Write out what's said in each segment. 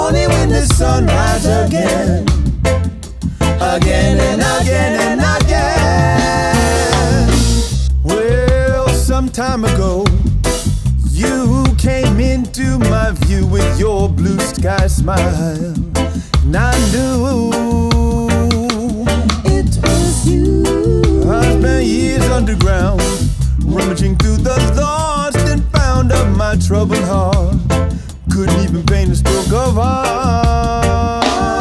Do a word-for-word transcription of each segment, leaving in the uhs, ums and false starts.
morning when the sun rises again, again and again and again. Well, some time ago, you came into my view with your blue sky smile, and I knew it was you. I spent years underground, rummaging through the lost and found of my troubled heart. Couldn't even paint a stroke of art.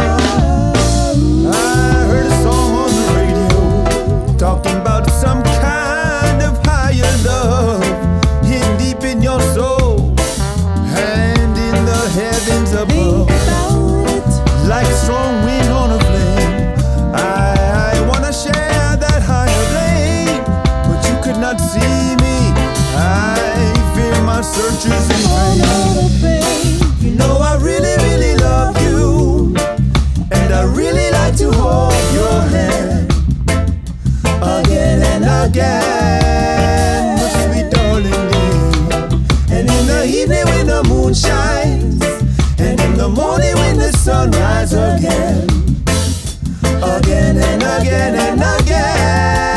I heard a song on the radio talking about some kind of higher love hidden deep in your soul and in the heavens above. Like a strong wind on a flame, I, I wanna share that higher flame, but you could not see me. I fear my search is in vain. You know I really, really love you, and I really like to hold your hand again and again, my sweet darling dear. And in the evening when the moon shines, and in the morning when the sun rises again, again and again and again.